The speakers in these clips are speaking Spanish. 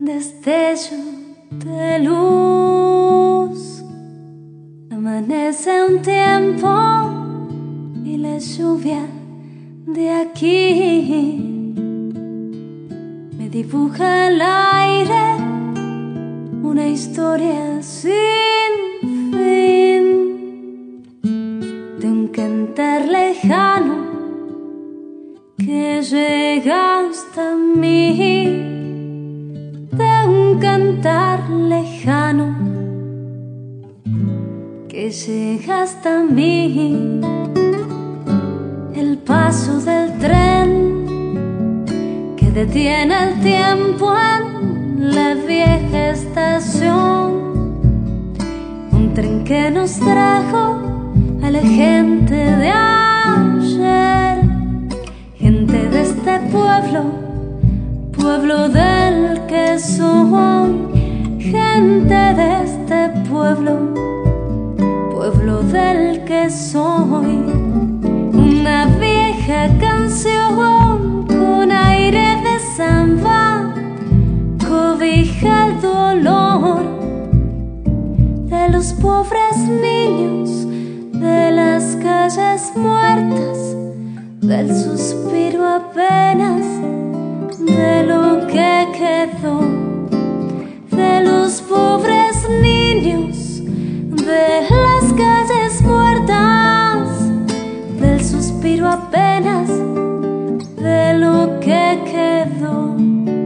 destello de luz. Amanece un tiempo y la lluvia de aquí me dibuja el aire una historia sin fin, de un cantar lejano que llega hasta mí, de un cantar lejano que llega hasta mí. El paso del tren que detiene el tiempo en la vieja estación, un tren que nos trajo a la gente de ayer, gente de este pueblo, pueblo del que soy, gente de este pueblo, pueblo del que soy. Una vieja canción con aire de samba cobija el dolor de los pobres niños, de las calles muertas, del suspiro apenas de lo que quedó, de los pobres niños, de las calles muertas, del suspiro apenas de lo que quedó.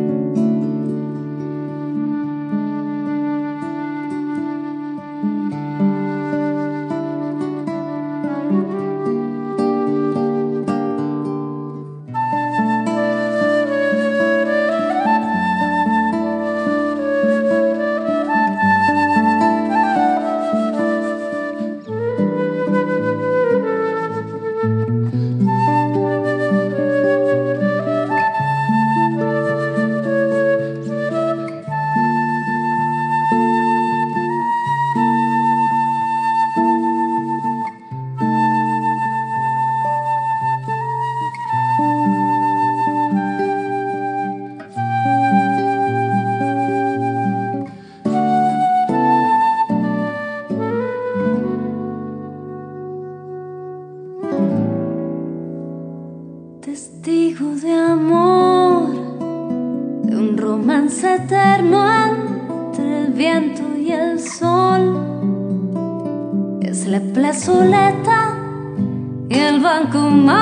Testigo de amor, de un romance eterno entre el viento y el sol. Es la plazoleta y el banco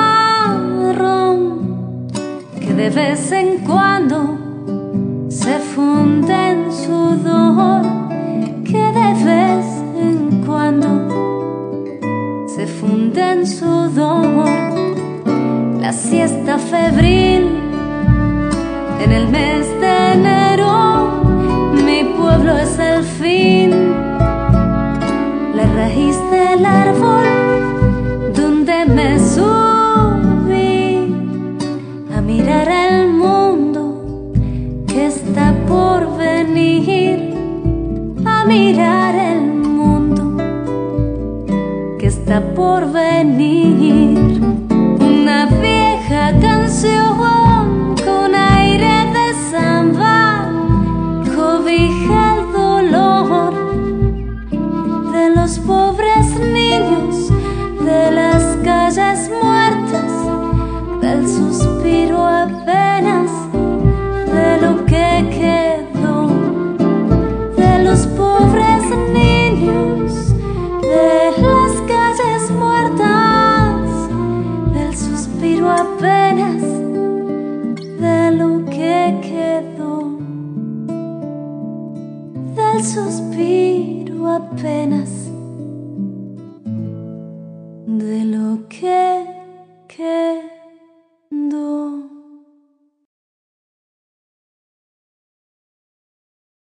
marrón que de vez en cuando se funde en sudor, que de vez en cuando se funde en sudor. La siesta febril en el mes de enero, mi pueblo es el fin, la raíz del árbol donde me subí a mirar el mundo que está por venir, a mirar el mundo que está por venir. Una vieja canción con aire de samba cobija el dolor de los pobres niños, de las calles muertas, del suspiro apenas de lo que quedó, de los pobres niños, de las calles muertas, suspiro apenas de lo que quedó, del suspiro apenas de lo que